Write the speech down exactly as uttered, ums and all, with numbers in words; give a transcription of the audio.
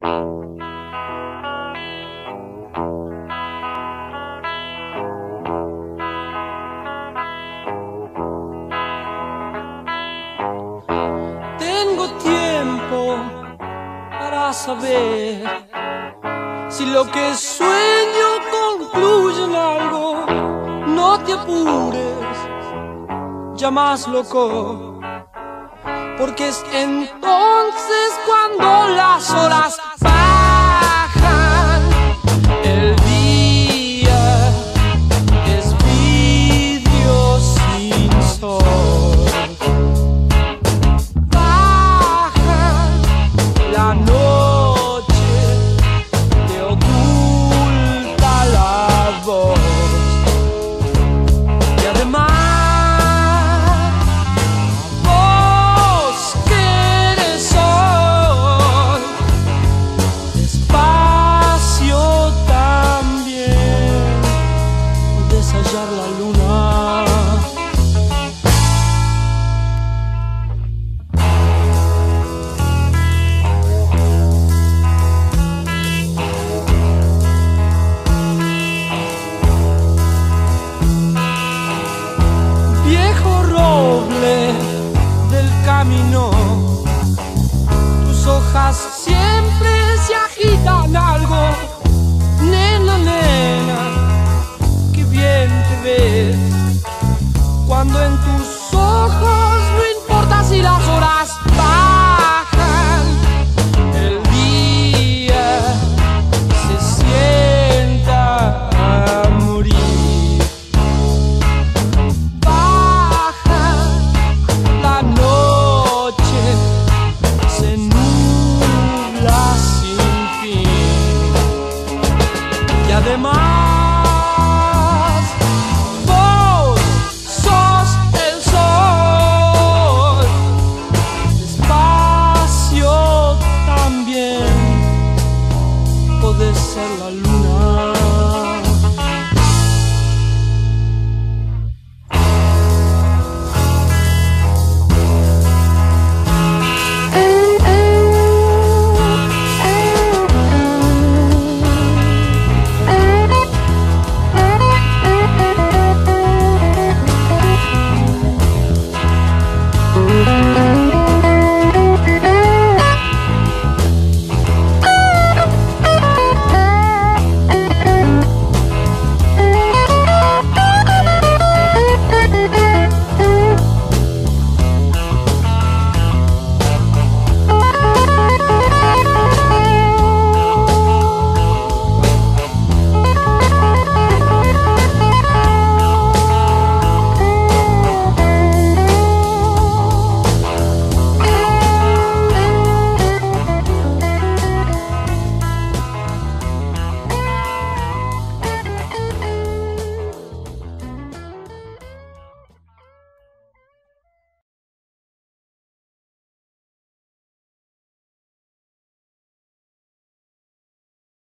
Tengo tiempo para saber si lo que sueño concluye en algo. No te apures, ya más loco, porque es entonces cuando las horas bajan. El día es vidrio sin sol. Baja la noche, te oculta la voz. Y además la luna. Viejo roble del camino, tus hojas